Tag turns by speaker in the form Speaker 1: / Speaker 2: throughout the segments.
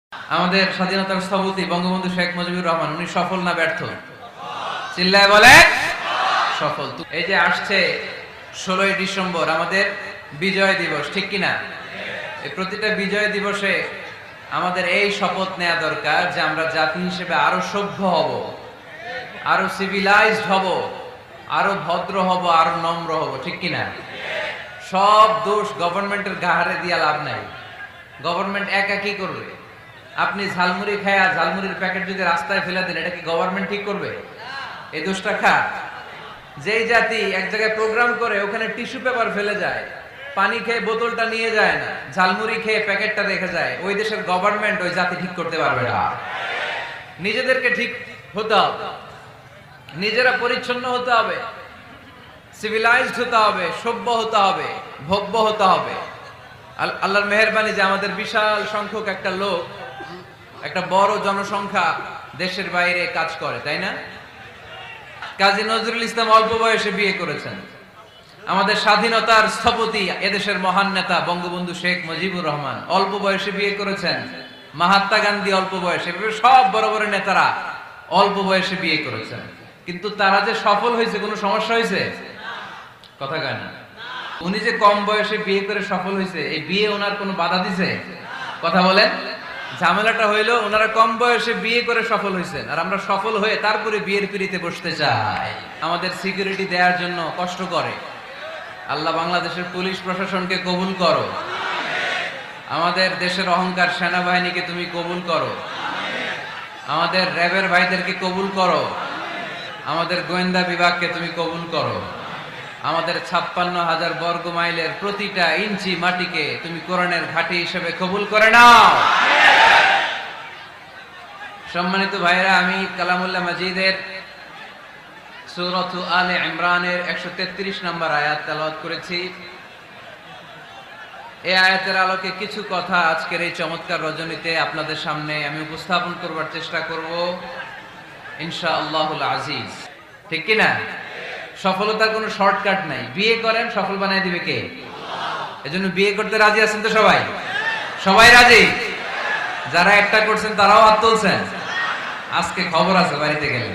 Speaker 1: আমাদের স্বাধীনতার স্থপতি বঙ্গবন্ধু শেখ মুজিবুর রহমান, উনি সফল না ব্যর্থ? চিল্লায় বলে সফল। এই যে আসছে 16ই ডিসেম্বর আমাদের বিজয় দিবস, ঠিক কিনা? এই প্রতিটা বিজয় দিবসে আমাদের এই শপথ নেওয়া দরকার যে আমরা জাতি হিসেবে আরো সভ্য হব, আরো সিভিলাইজড হব, আরো ভদ্র হব, আরো নম্র হব, ঠিক কিনা? সব দোষ গভর্নমেন্টের ঘাড়ে দিয়া লাভ নাই। গভর্নমেন্ট একা কি করবে? আপনি ঝালমুড়ি খায়া ঝালমুড়ির প্যাকেট যদি রাস্তায় ফেলে দেন, এটা কি গভর্নমেন্ট ঠিক করবে? এই দোষটা কার? যেই জাতি এক জায়গায় প্রোগ্রাম করে ওখানে টিস্যু পেপার ফেলে যায়, পানি খেয়ে বোতলটা নিয়ে যায় না, ঝালমুড়ি খেয়ে প্যাকেটটা রেখে যায়, ওই দেশের গভর্নমেন্ট ওই জাতি ঠিক করতে পারবে না। নিজেদেরকে ঠিক হতে হবে, নিজেরা পরিচ্ছন্ন হতে হবে, সিভিলাইজড হতে হবে, সভ্য হতে হবে, ভব্য হতে হবে। আল্লাহর মেহেরবানি যে আমাদের বিশাল সংখ্যক একটা লোক, একটা বড় জনসংখ্যা দেশের বাইরে কাজ করে, তাই না? কাজী নজরুল ইসলাম অল্প বয়সে বিয়ে করেছেন। আমাদের স্বাধীনতার স্থপতি এদেশের মহান নেতা বঙ্গবন্ধু শেখ মুজিবুর রহমান অল্প বয়সে বিয়ে করেছেন। মহাত্মা গান্ধী অল্প বয়সে, সব বড় বড় নেতারা অল্প বয়সে বিয়ে করেছেন। কিন্তু তারা যে সফল হয়েছে, কোনো সমস্যা হয়েছে? কথা কয় না। উনি যে কম বয়সে বিয়ে করে সফল হয়েছে, এই বিয়ে ওনার কোনো বাধা দিছে? কথা বলেন। ঝামেলাটা হইলো ওনারা কম বয়সে বিয়ে করে সফল হয়েছেন, আর আমরা সফল হয়ে তারপরে বিয়ের পিড়িতে বসতে চাই। আমাদের সিকিউরিটি দেওয়ার জন্য কষ্ট করে। আল্লাহ বাংলাদেশের পুলিশ প্রশাসনকে কবুল করো, আমাদের দেশের অহংকার সেনাবাহিনীকে তুমি কবুল করো, আমাদের র্যাবের ভাইদেরকে কবুল করো, আমাদের গোয়েন্দা বিভাগকে তুমি কবুল করো, আমাদের 56,000 বর্গ মাইলের প্রতিটা ইঞ্চি মাটিকে তুমি কোরআনের ঘাঁটি হিসেবে কবুল করে নাও। সম্মানিত ভাইরা, আমি কালামুল্লাহ মাজিদের সূরাত আলে ইমরানের 133 নম্বর আয়াত তেলাওয়াত করেছি। এই আয়াতের আলোকে কিছু কথা আজকের এই চমৎকার রজনীতে আপনাদের সামনে আমি উপস্থাপন করবার চেষ্টা করব ইনশাআল্লাহুল আজিজ। ঠিক কি না? সফলতার কোনো শর্টকাট নাই। বিয়ে করেন, সফল বানায় দিবে কে? এজন্য বিয়ে করতে রাজি আছেন তো সবাই? সবাই রাজি? যারা একটা করছেন তারাও হাত তুলছেন। আজকে খবর আছে বাড়িতে গেলে।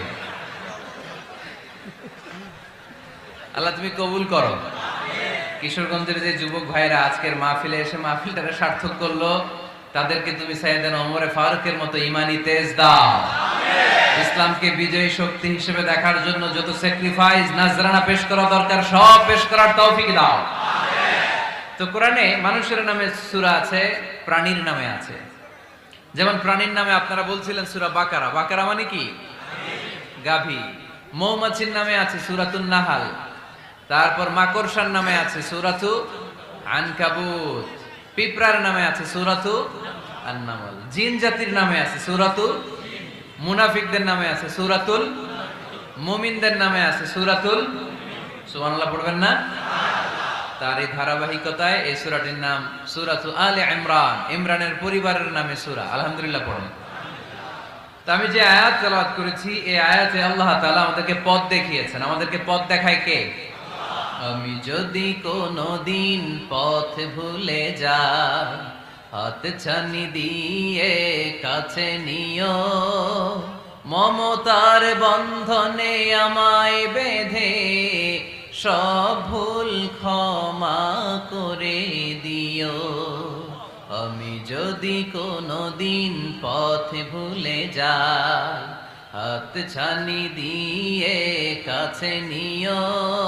Speaker 1: আল্লাহ তুমি কবুল করো। কিশোরগঞ্জের যে যুবক ভাইরা আজকের মাহফিলে এসে মাহফিলটাকে সার্থক করলো, তাদেরকে তুমি সাইয়েদানা ওমরে ফারুকের মতো ঈমানি তেজ দাও। ইসলামকে বিজয়ী শক্তি হিসেবে দেখার জন্য যত স্যাক্রিফাইস নাজরানা পেশ করা দরকার সব পেশ করার তৌফিক দাও। তো কোরআনে মানুষের নামে সূরা আছে, প্রাণীর নামে আছে। যেমন প্রাণীর নামে আপনারা বলছিলেন সূরা বাকারা। বাকারা মানে কি? গাভী। মৌমাছির নামে আছে সূরাতুন নাহাল। তারপর মাকড়সার নামে আছে সূরাতু আনকাবুত। পিঁপড়ার নামে আছে সূরাতু আন-নামল। জিন জাতির নামে আছে সূরাতু, মুনাফিকদের নামে আছে সূরাতুল, মুমিনদের নামে আছে সূরাতুল। সুবহানাল্লাহ পড়বেন না? তার এই ধারাবাহিকতায় এই সূরাটির নাম সূরাতু আলে ইমরান। ইমরানের পরিবারের নামে সূরা। আলহামদুলিল্লাহ পড়েন। তো আমি যে আয়াত তেলাওয়াত করেছি, এই আয়াতে আল্লাহ তাআলা আমাদেরকে পথ দেখিয়েছেন। আমাদেরকে পথ দেখায় কে? আমি যদি কোনদিন পথ ভুলে যাই, হাত ছানি দিয়ে কাছে নিও, মমতার বন্ধনে আমায় বেঁধে সব ভুল ক্ষমা করে দিও। আমি যদি কোনদিন পথ ভুলে যাই, হাত ছানি দিয়ে কাছে নিও,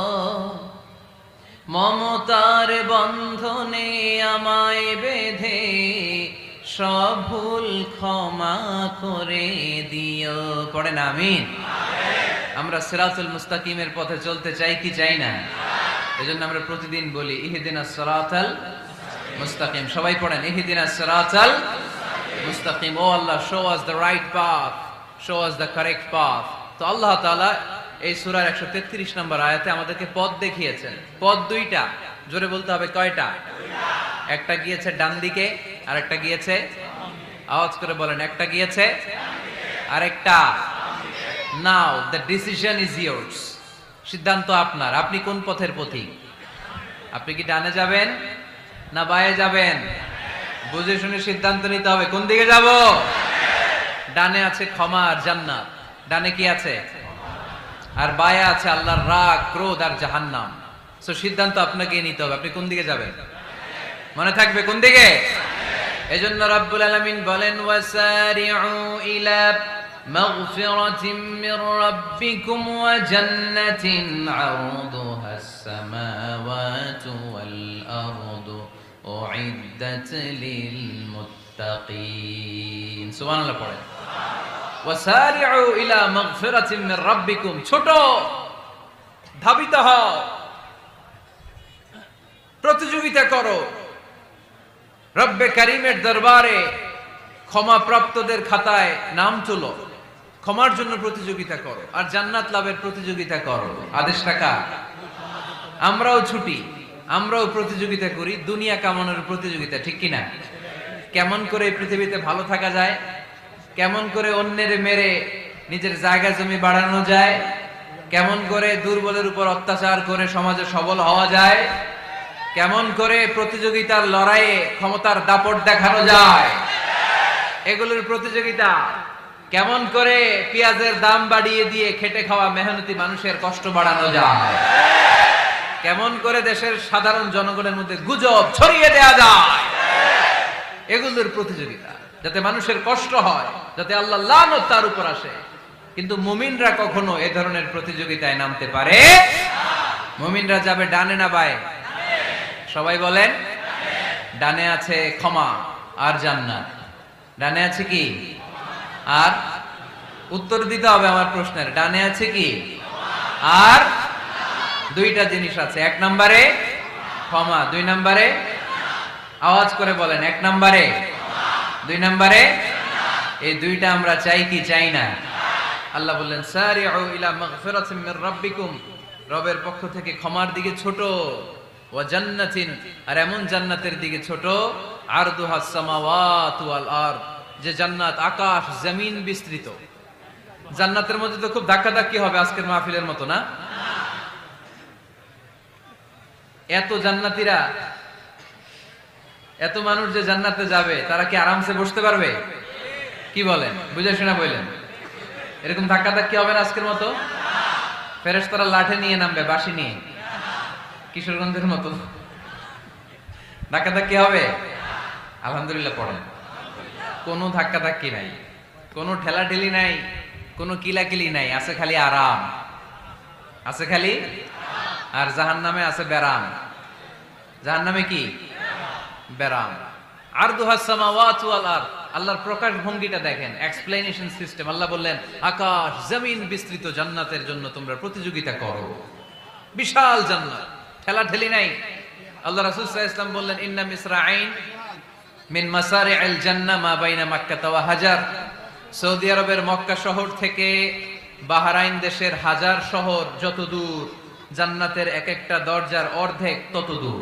Speaker 1: মমতার বন্ধনে আমায় বেঁধে সব ভুল ক্ষমা করে দিও। পড়েন আমিন। আমরা সিরাতুল মুস্তাকিমের পথে চলতে চাই কি চাই না? এজন্য আমরা প্রতিদিন বলি ইহদিনাস সিরাতাল মুস্তাকিম। সবাই পড়েন ইহদিনাস সিরাতাল মুস্তাকিম। ও Allah, show us the right path, show us the correct path. তো আল্লাহ তাআলা এই সূরার 133 নম্বর আয়াতে আমাদেরকে পথ দেখিয়েছেন। পথ দুইটা, জোরে বলতে হবে কয়টা? একটা গিয়েছে ডান দিকে, আর একটা গিয়েছে, আওয়াজ করে বলেন, একটা গিয়েছে আরেকটা। Now the decision is yours. সিদ্ধান্ত আপনার। আপনি কোন পথের পথিক? আপনি কি ডানে যাবেন না বায়ে যাবেন? বুঝে শুনে সিদ্ধান্ত নিতে হবে কোন দিকে যাব। ডানে আছে ক্ষমা আর জান্নাত, ডানে কি আছে, আর বায়ে আছে আল্লাহর রাগ, ক্রোধ আর জাহান্নাম। সো সিদ্ধান্ত আপনাকে নিতে হবে, আপনি কোন দিকে যাবেন। মনে থাকবে কোন দিকে। এজন্য রাব্বুল আলামিন বলেন ওয়াসারিউ ইলা মাগফিরাতিম মির রাব্বিকুম ওয়া জান্নাতিন আরদুহাস সামাওয়াতু ওয়াল আরদু উইদ্দাত লিল মুত্তাকিন। সুবহানাল্লাহ পড়েন। ওয়াসারিউ ইলা মাগফিরাতিম মির রাব্বিকুম, ছোট ধাবিত হও, প্রতিযোগিতা করো রব্বে কারীমের দরবারে, ক্ষমা প্রাপ্তদের খাতায় নাম তোলো, ক্ষমার জন্য প্রতিযোগিতা করো আর জান্নাত লাভের প্রতিযোগিতা করো। আদেশটা কার? আমরাও ছুটি, আমরাও প্রতিযোগিতা করি, দুনিয়া কামানোর প্রতিযোগিতা, ঠিক কিনা? কেমন করে এই পৃথিবীতে ভালো থাকা যায়, কেমন করে অন্যের মেরে নিজের জায়গা জমি বাড়ানো যায়, কেমন করে দুর্বলের উপর অত্যাচার করে সমাজে সবল হওয়া যায়, কেমন করে প্রতিযোগিতার লড়াইয়ে ক্ষমতার দাপট দেখানো যায়, এগুলোর প্রতিযোগিতা। কেমন করে পেঁয়াজের দাম বাড়িয়ে দিয়ে খেটে খাওয়া মেহনতি মানুষের কষ্ট বাড়ানো যায়, কেমন করে দেশের সাধারণ জনগণের মধ্যে গুজব ছড়িয়ে দেয়া যায়, এগুলোর প্রতিযোগিতা, যাতে মানুষের কষ্ট হয়, যাতে আল্লাহ লানত তার উপর আসে। কিন্তু মুমিনরা কখনো এ ধরনের প্রতিযোগিতায় নামতে পারে। মুমিনরা যাবে ডানে না বায়ে? সবাই বলেন। ডানে আছে ক্ষমা আর জান্নাত। ডানে আছে কি? আর উত্তর দিতে হবে আমার প্রশ্নের। ডানে আছে কি? আর দুইটা জিনিস আছে। এক নম্বরে ক্ষমা, দুই নম্বরে আওয়াজ করে বলেন, এক নম্বরে, দুই নম্বরে। এই দুইটা আমরা চাই কি চাই না? আল্লাহ বললেন সারিউ ইলা মাগফিরাতিম মির রাব্বিকুম, রবের পক্ষ থেকে ক্ষমার দিকে ছোট, ওয়া জান্নাতিন, আর এমন জান্নাতের দিকে ছোট, আরদুহাস সামাওয়াতু ওয়াল আরদ, যে জান্নাত আকাশ জমিন বিস্তৃত। জান্নাতের মধ্যে তো খুব ধাক্কাধাক্কি হবে আজকের মাহফিলের মতো না? এত জান্নাতীরা, এত মানুষ যে জান্নাতে যাবে, তারা কি আরামসে বসতে পারবে? কি বলেন? বুঝে শোনা বললেন। এরকম ধাক্কাধাক্কি হবে না আজকের মতো? ফেরেশতারা লাঠি নিয়ে নামবে, বাঁশি নিয়ে, কিশোরগঞ্জের মতো ধাক্কাধাক্কি হবে? আলহামদুলিল্লাহ পড়েন। কোনো ধাক্কাধাক্কি নাই, কোনো ঠেলাঠেলি নাই, কোনো কিলাকিলি নাই, আছে খালি আরাম, আছে খালি। আর জাহান্নামে আছে বেরাম। জাহান্নামে কি? বেরাম। আরদুহাস সামাওয়াতু ওয়াল আরদ, আল্লাহর প্রকাশ ভঙ্গিটা দেখেন, এক্সপ্লেনেশন সিস্টেম। আল্লাহ বললেন আকাশ জমিন বিস্তৃত জান্নাতের জন্য তোমরা প্রতিযোগিতা করো। বিশাল জান্নাত, ঠেলাঠেলি নাই। আল্লাহ রাসূল সাল্লাল্লাহু আলাইহি ওয়াসাল্লাম বললেন ইন্না মিসরাঈন মিন মাসারি'আল জান্নাহ মা বাইনা মাক্কাহ ওয়া হাজার। সৌদি আরবের মক্কা শহর থেকে বাহরাইন দেশের হাজার শহর যত দূর, জান্নাতের এক একটা দরজার অর্ধেক তত দূর।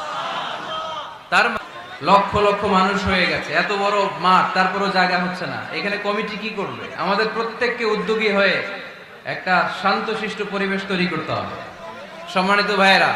Speaker 1: তার লক্ষ লক্ষ মানুষ হয়ে গেছে, এত বড় মাঠ, তারপরও জায়গা হচ্ছে না। এখানে কমিটি কি করবে? আমাদের প্রত্যেককে উদ্যোগী হয়ে একটা শান্তশিষ্ট পরিবেশ তৈরি করতে হবে। সম্মানিত ভাইয়েরা,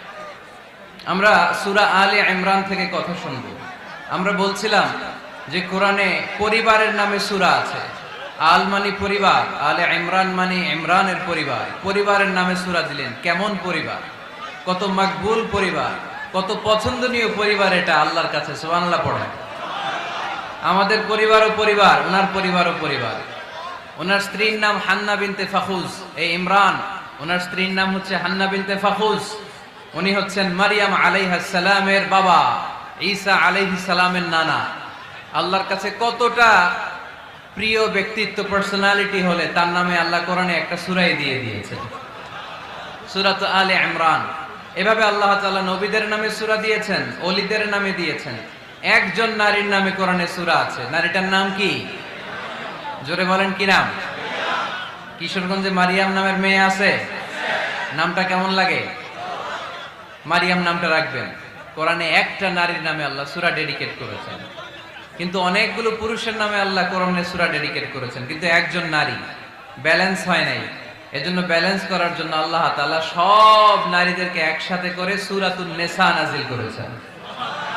Speaker 1: আমরা সূরা আলে ইমরান থেকে কথা শুনব। আমরা বলছিলাম যে কোরআনে পরিবারের নামে সূরা আছে। আল মানে পরিবার, আলে ইমরান মানে ইমরানের পরিবার। পরিবারের নামে সূরা দিলেন। কেমন পরিবার? কত মাকবুল পরিবার, কত পছন্দনীয় পরিবার এটা আল্লাহর কাছে। সুবহানাল্লাহ পড়েন। আমাদের পরিবারও পরিবার, ওনার পরিবারও পরিবার। ওনার স্ত্রীর নাম হান্না বিনতে ফাখুজ। এই ইমরান, ওনার স্ত্রীর নাম হচ্ছে হান্না বিনতে ফাখুজ। উনি হচ্ছেন মারিয়াম আলাইহিস সালামের বাবা, ঈসা আলাইহিস সালামের নানা। আল্লাহর কাছে কতটা প্রিয় ব্যক্তিত্ব, পার্সোনালিটি হলে তার নামে আল্লাহ কোরআনে একটা সূরাই দিয়ে দিয়েছেন, সূরাত আলে ইমরান। এভাবে আল্লাহ তাআলা নবীদের নামে সূরা দিয়েছেন, ওলিদের নামে দিয়েছেন। একজন নারীর নামে কোরআনে সূরা আছে। নারীটার নাম কি? জোরে বলেন, কি নাম? কিশোরগঞ্জে মারিয়াম নামের মেয়ে আছে? নামটা কেমন লাগে? মারিয়াম নামটা রাখবেন। কোরআনে একটা নারীর নামে আল্লাহ সূরা ডেডিকেট করেছেন, কিন্তু অনেকগুলো পুরুষের নামে আল্লাহ কোরআনে সূরা ডেডিকেট করেছেন, কিন্তু একজন নারী। ব্যালেন্স হয় নাই। এজন্য ব্যালেন্স করার জন্য আল্লাহ তাআলা সব নারীদেরকে একসাথে করে সূরাতুন নিসা নাজিল করেছেন।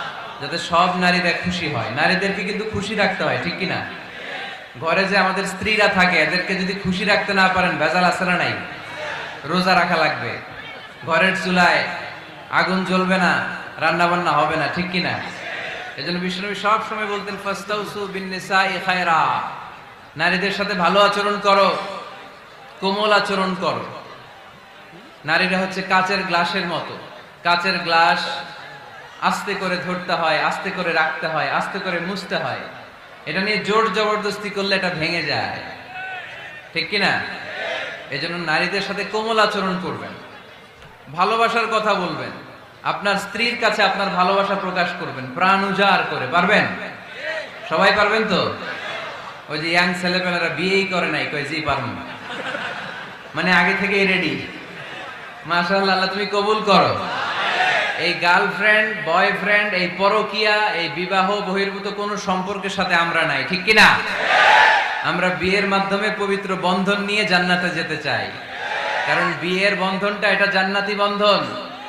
Speaker 1: যাতে সব নারীরা খুশি হয়। নারীদেরকে কিন্তু খুশি রাখতে হয়, ঠিক কিনা? ঘরে যে আমাদের স্ত্রীরা থাকে এদেরকে যদি খুশি রাখতে না পারেন ভেজাল আছে না নাই? রোজা রাখা লাগবে, ঘরের চুলায় আগুন জ্বলবে না, রান্না বান্না হবে না, ঠিক কিনা? এজন্য বিশ্বনবী সব সময় বলতেন ফাস্তাউসু বিন-নিসাই খায়রা, নারীদের সাথে ভালো আচরণ করো, কোমল আচরণ করো। নারীরা হচ্ছে কাচের গ্লাসের মতো। কাচের গ্লাস আস্তে করে ধরতে হয়, আস্তে করে রাখতে হয়, আস্তে করে মুছতে হয়। এটা নিয়ে জোর জবরদস্তি করলে এটা ভেঙে যায়, ঠিক কিনা? এজন্য নারীদের সাথে কোমল আচরণ করবেন, ভালোবাসার কথা বলবেন, আপনার স্ত্রীর কাছে আপনার ভালোবাসা প্রকাশ করবেন প্রাণ উজাড় করে। পারবেন? সবাই পারবেন তো? ওই যে ইয়াং ছেলেপেলেরা বিয়েই করে নাই, কই জি পারবেন, মানে আগে থেকেই রেডি। মাশাআল্লাহ, আল্লাহ তুমি কবুল করো। এই গার্লফ্রেন্ড বয়ফ্রেন্ড, এই পরকিয়া, এই বিবাহ বহির্ভূত কোনো সম্পর্কের সাথে আমরা নাই, ঠিক কিনা? আমরা বিয়ের মাধ্যমে পবিত্র বন্ধন নিয়ে জান্নাতে যেতে চাই, কারণ বিয়ের বন্ধনটা এটা জান্নাতি বন্ধন।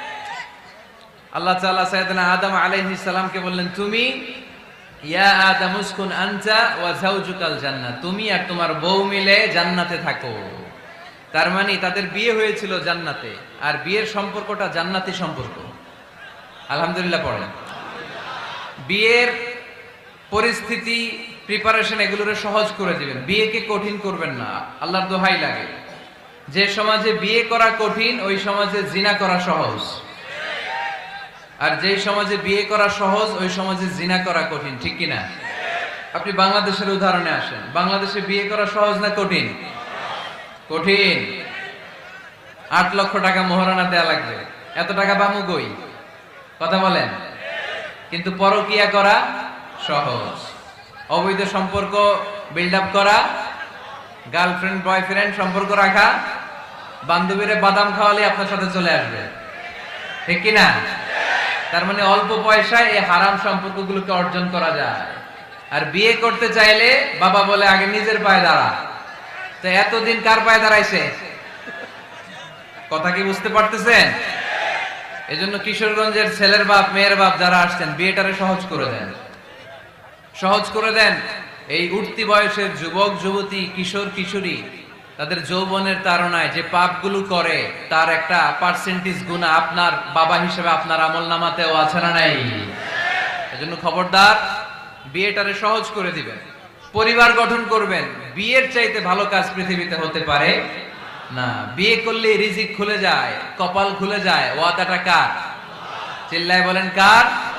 Speaker 1: আল্লাহ তাআলা সাইয়েদনা আদম আলাইহিস সালামকে বললেন, তুমি ইয়া আদম উসকুন আনতা ওয়া যাওজুকাল জান্নাহ, তুমি আর তোমার বউ মিলে জান্নাতে থাকো। তার মানে তাদের বিয়ে হয়েছিল জান্নাতে, আর বিয়ের সম্পর্কটা জান্নাতি সম্পর্ক। আলহামদুলিল্লাহ পড়েন। বিয়ের পরিস্থিতি, প্রিপারেশন এগুলোরে সহজ করে দিবেন, বিয়েকে কঠিন করবেন না। আল্লাহর দোহাই লাগে, যে সমাজে বিয়ে করা কঠিন ওই সমাজে জিনা করা সহজ, আর যে সমাজে বিয়ে করা সহজ ওই সমাজে জিনা করা কঠিন, ঠিক কিনা? আপনি বাংলাদেশের উদাহরণে আসেন, বাংলাদেশে বিয়ে করা সহজ না কঠিন? কঠিন। 8 লক্ষ টাকা মোহরানা দেয়া লাগবে, এত টাকা পামু কই? কথা বলেন। কিন্তু পরকিয়া করা সহজ, অবৈধ সম্পর্ক বিল্ড আপ করা, গার্লফ্রেন্ড বয়ফ্রেন্ড সম্পর্ক রাখা, বান্ধবীরে বাদাম খাওয়ালে আপনার সাথে চলে আসবে, ঠিক কিনা? তার মানে অল্প পয়সায় এই হারাম সম্পর্কগুলোকে অর্জন করা যায়। আর বিয়ে করতে চাইলে বাবা বলে আগে নিজের পায়ে দাঁড়া। তো এতদিন কার পায়ে দাঁড়াইছে? কথা কি বুঝতে পারতেছেন? এজন্য কিশোরগঞ্জের ছেলের বাপ মেয়ের বাপ যারা আসছেন, বিয়েটারে সহজ করে দেন, সহজ করে দেন। এই উঠতি বয়সের যুবক যুবতী, কিশোর কিশোরী, তাদের যৌবনের তাড়নায় যে পাপগুলো করে তার একটা পার্সেন্টেজ গুনাহ আপনার বাবা হিসেবে আপনার আমলনামাতেও আছে না নাই? এজন্য খবরদার, বিয়েটারে সহজ করে দিবেন, পরিবার গঠন করবেন। বিয়ের চাইতে ভালো কাজ পৃথিবীতে হতে পারে না। বিয়ে করলে রিজিক খুলে যায়, কপাল খুলে যায়। ওয়াদাটা কার? চিল্লায় বলেন কার?